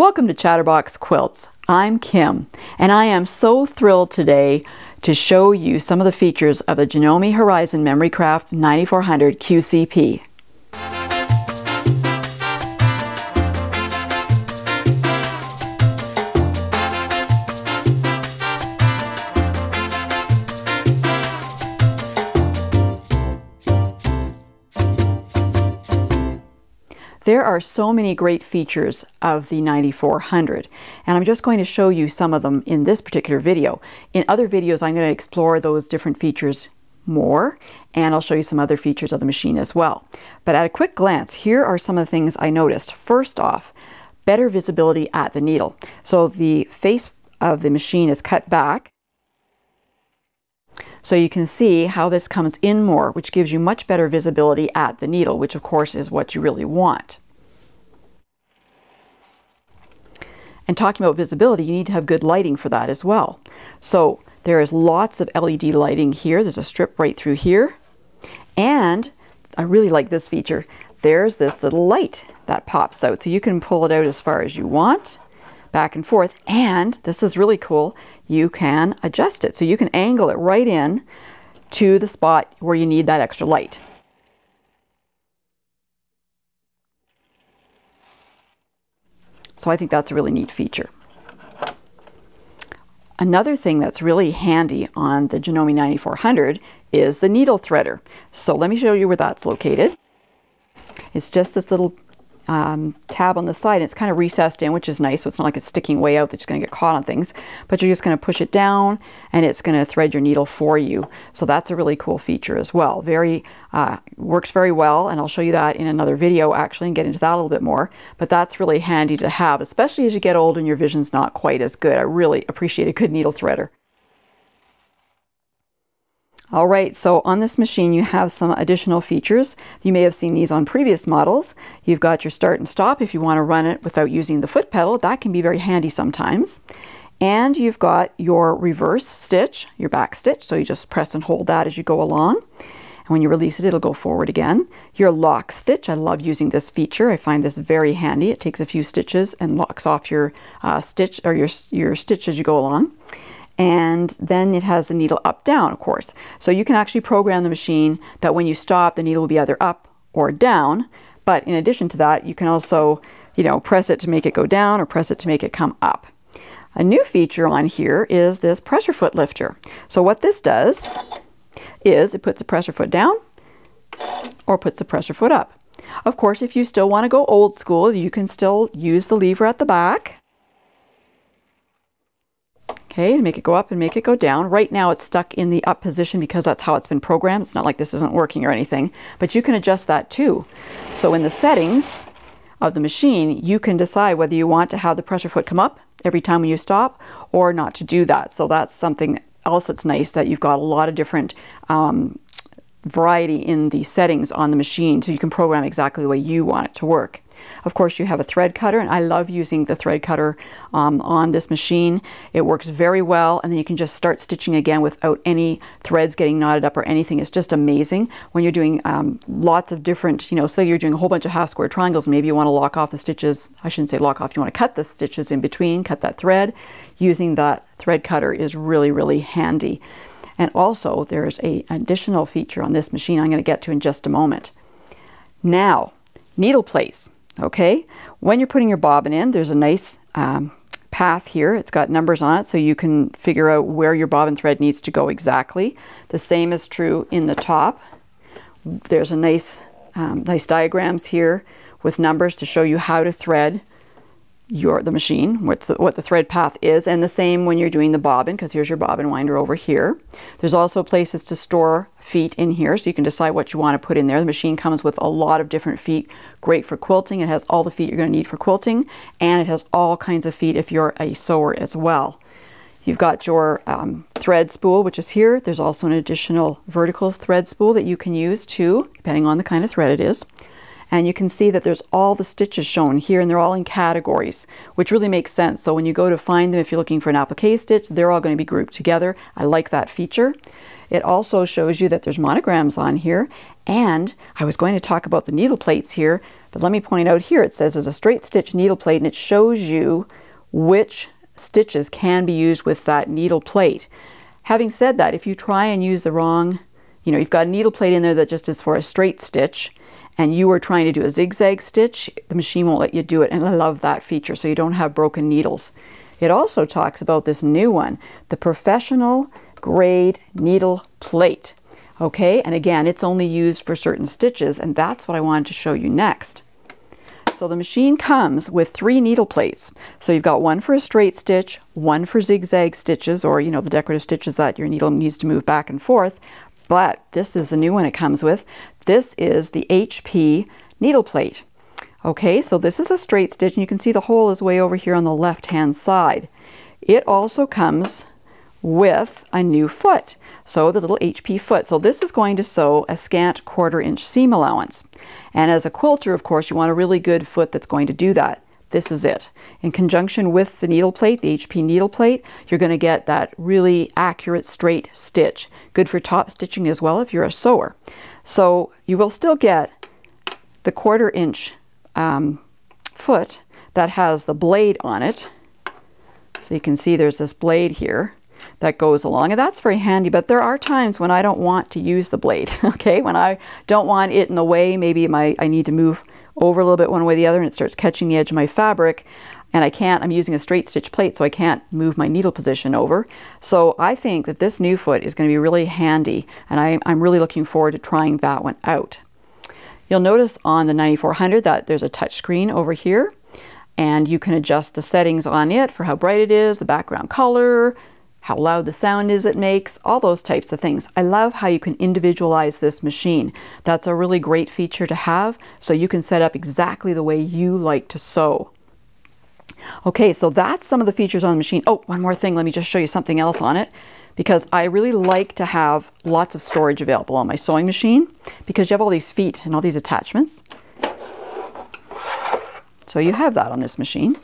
Welcome to Chatterbox Quilts. I'm Kim, and I am so thrilled today to show you some of the features of the Janome Horizon Memory Craft 9400 QCP. There are so many great features of the 9400, and I'm just going to show you some of them in this particular video. In other videos, I'm going to explore those different features more, and I'll show you some other features of the machine as well. But at a quick glance, here are some of the things I noticed. First off, better visibility at the needle. So the face of the machine is cut back, so you can see how this comes in more, which gives you much better visibility at the needle, which of course is what you really want. And talking about visibility, you need to have good lighting for that as well. So there is lots of LED lighting here. There's a strip right through here. And I really like this feature. There's this little light that pops out. So you can pull it out as far as you want, back and forth. And this is really cool. You can adjust it. So you can angle it right in to the spot where you need that extra light. So I think that's a really neat feature. Another thing that's really handy on the Janome 9400 is the needle threader. So let me show you where that's located. It's just this little tab on the side. It's kind of recessed in, which is nice, so it's not like it's sticking way out that you're going to get caught on things, but you're just going to push it down and it's going to thread your needle for you. So that's a really cool feature as well. Works very well, and I'll show you that in another video actually and get into that a little bit more, but that's really handy to have, especially as you get old and your vision's not quite as good. I really appreciate a good needle threader. All right, so on this machine you have some additional features. You may have seen these on previous models. You've got your start and stop if you want to run it without using the foot pedal. That can be very handy sometimes. And you've got your reverse stitch, your back stitch, so you just press and hold that as you go along. And when you release it, it'll go forward again. Your lock stitch, I love using this feature. I find this very handy. It takes a few stitches and locks off your stitch, or your stitch as you go along. And then it has the needle up down, of course. So you can actually program the machine that when you stop, the needle will be either up or down. But in addition to that, you can also, press it to make it go down or press it to make it come up. A new feature on here is this pressure foot lifter. So what this does is it puts the pressure foot down or puts the pressure foot up. Of course, if you still want to go old school, you can still use the lever at the back. Okay, to make it go up and make it go down. Right now it's stuck in the up position because that's how it's been programmed. It's not like this isn't working or anything, but you can adjust that too. So in the settings of the machine, you can decide whether you want to have the pressure foot come up every time when you stop or not to do that. So that's something else that's nice, that you've got a lot of different variety in the settings on the machine, so you can program exactly the way you want it to work. Of course, you have a thread cutter, and I love using the thread cutter on this machine. It works very well, and then you can just start stitching again without any threads getting knotted up or anything. It's just amazing when you're doing lots of different, say you're doing a whole bunch of half square triangles, maybe you want to lock off the stitches. I shouldn't say lock off, you want to cut the stitches in between, cut that thread. Using that thread cutter is really, really handy. And also, there's an additional feature on this machine I'm going to get to in just a moment. Now, needle place. Okay, when you're putting your bobbin in, there's a nice path here. It's got numbers on it, so you can figure out where your bobbin thread needs to go exactly. The same is true in the top. There's a nice diagrams here with numbers to show you how to thread the machine, what the thread path is, and the same when you're doing the bobbin, because here's your bobbin winder over here. There's also places to store feet in here, so you can decide what you want to put in there. The machine comes with a lot of different feet, great for quilting. It has all the feet you're going to need for quilting, and it has all kinds of feet if you're a sewer as well. You've got your thread spool, which is here. There's also an additional vertical thread spool that you can use too, depending on the kind of thread it is. And you can see that there's all the stitches shown here, and they're all in categories, which really makes sense. So when you go to find them, if you're looking for an applique stitch, they're all going to be grouped together. I like that feature. It also shows you that there's monograms on here, and I was going to talk about the needle plates here, but let me point out here, it says there's a straight stitch needle plate, and it shows you which stitches can be used with that needle plate. Having said that, if you try and use the wrong, you've got a needle plate in there that just is for a straight stitch, and you are trying to do a zigzag stitch, the machine won't let you do it, and I love that feature, so you don't have broken needles. It also talks about this new one, the professional grade needle plate. Okay, and again, it's only used for certain stitches, and that's what I wanted to show you next. So the machine comes with 3 needle plates. So you've got one for a straight stitch, one for zigzag stitches, or the decorative stitches that your needle needs to move back and forth. But this is the new one it comes with. This is the HP needle plate. Okay, so this is a straight stitch, and you can see the hole is way over here on the left-hand side. It also comes with a new foot, so the little HP foot. So this is going to sew a scant 1/4 inch seam allowance. And as a quilter, of course, you want a really good foot that's going to do that. This is it. In conjunction with the needle plate, the HP needle plate, you're going to get that really accurate straight stitch. Good for top stitching as well if you're a sewer. So you will still get the 1/4 inch foot that has the blade on it. So you can see there's this blade here that goes along, and that's very handy, but there are times when I don't want to use the blade, okay? When I don't want it in the way, maybe I need to move over a little bit one way or the other and it starts catching the edge of my fabric, and I'm using a straight stitch plate, so I can't move my needle position over. So I think that this new foot is going to be really handy, and I'm really looking forward to trying that one out. You'll notice on the 9400 that there's a touch screen over here, and you can adjust the settings on it for how bright it is, the background color, how loud the sound is it makes, all those types of things. I love how you can individualize this machine. That's a really great feature to have, so you can set up exactly the way you like to sew. Okay, so that's some of the features on the machine. Oh, one more thing, let me just show you something else on it, because I really like to have lots of storage available on my sewing machine, because you have all these feet and all these attachments. So you have that on this machine.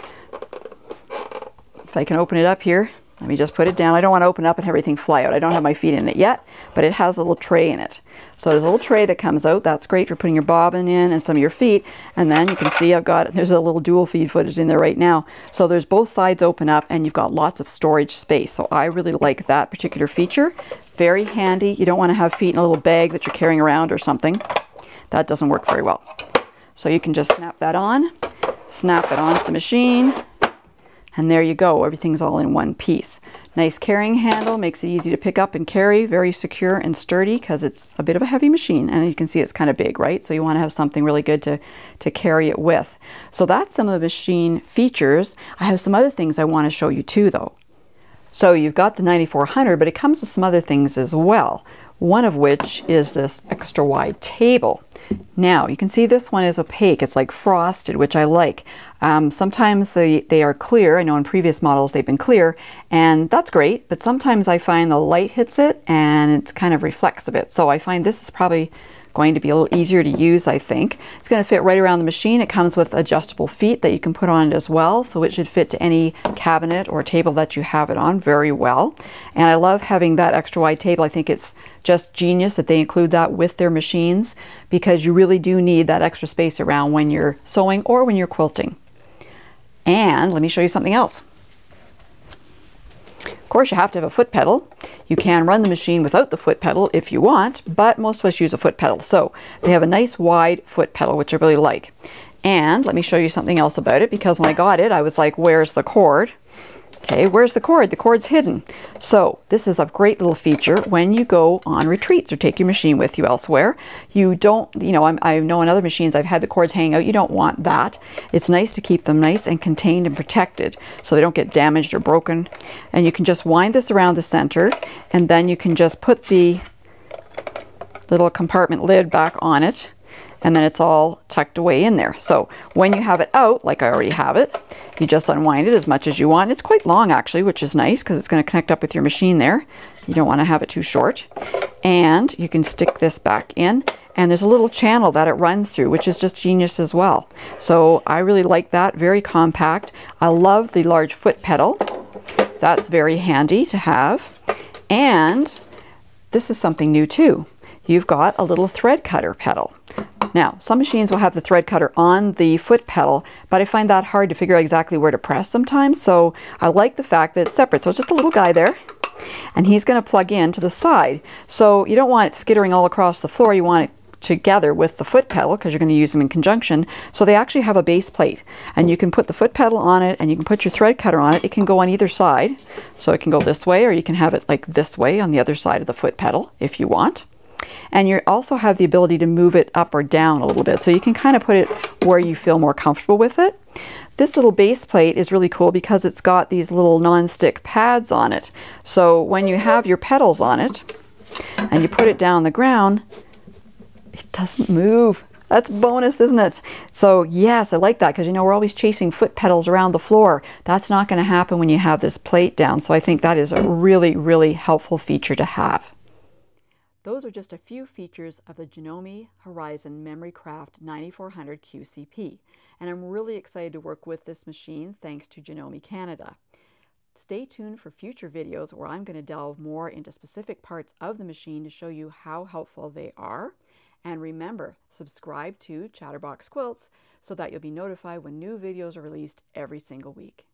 If I can open it up here, let me just put it down. I don't want to open up and have everything fly out. I don't have my feet in it yet, but it has a little tray in it. So there's a little tray that comes out. That's great for putting your bobbin in and some of your feet. And then you can see there's a little dual feed footage in there right now. So there's both sides open up, and you've got lots of storage space. So I really like that particular feature. Very handy. You don't want to have feet in a little bag that you're carrying around or something. That doesn't work very well. So you can just snap that on, snap it onto the machine, and there you go. Everything's all in one piece. Nice carrying handle, makes it easy to pick up and carry, very secure and sturdy because it's a bit of a heavy machine, and you can see it's kind of big, right? So you want to have something really good to carry it with. So that's some of the machine features. I have some other things I want to show you too though. So you've got the 9400, but it comes with some other things as well. One of which is this extra wide table. Now you can see this one is opaque. It's like frosted, which I like. Sometimes they are clear. I know in previous models they've been clear, and that's great, but sometimes I find the light hits it and it kind of reflects a bit. So I find this is probably going to be a little easier to use, I think. It's going to fit right around the machine. It comes with adjustable feet that you can put on it as well, so it should fit to any cabinet or table that you have it on very well. And I love having that extra wide table. I think it's just genius that they include that with their machines, because you really do need that extra space around when you're sewing or when you're quilting. And let me show you something else. Of course, you have to have a foot pedal. You can run the machine without the foot pedal if you want, but most of us use a foot pedal. So they have a nice wide foot pedal, which I really like. And let me show you something else about it, because when I got it, I was like, where's the cord? Okay, where's the cord? The cord's hidden. So this is a great little feature when you go on retreats or take your machine with you elsewhere. You don't, I know on other machines I've had the cords hanging out. You don't want that. It's nice to keep them nice and contained and protected so they don't get damaged or broken. And you can just wind this around the center, and then you can just put the little compartment lid back on it, and then it's all tucked away in there. So when you have it out, like I already have it, you just unwind it as much as you want. It's quite long actually, which is nice because it's going to connect up with your machine there. You don't want to have it too short. And you can stick this back in, and there's a little channel that it runs through, which is just genius as well. So I really like that, very compact. I love the large foot pedal. That's very handy to have. And this is something new too. You've got a little thread cutter pedal. Now, some machines will have the thread cutter on the foot pedal, but I find that hard to figure out exactly where to press sometimes, so I like the fact that it's separate. So it's just a little guy there, and he's going to plug in to the side. So you don't want it skittering all across the floor. You want it together with the foot pedal because you're going to use them in conjunction. So they actually have a base plate, and you can put the foot pedal on it and you can put your thread cutter on it. It can go on either side, so it can go this way, or you can have it like this way on the other side of the foot pedal if you want. And you also have the ability to move it up or down a little bit, so you can kind of put it where you feel more comfortable with it. This little base plate is really cool because it's got these little non-stick pads on it. So when you have your pedals on it and you put it down the ground, it doesn't move. That's bonus, isn't it? So yes, I like that because, you know, we're always chasing foot pedals around the floor. That's not going to happen when you have this plate down. So I think that is a really, really helpful feature to have. Those are just a few features of the Janome Horizon Memory Craft 9400 QCP. And I'm really excited to work with this machine thanks to Janome Canada. Stay tuned for future videos where I'm going to delve more into specific parts of the machine to show you how helpful they are. And remember, subscribe to Chatterbox Quilts so that you'll be notified when new videos are released every single week.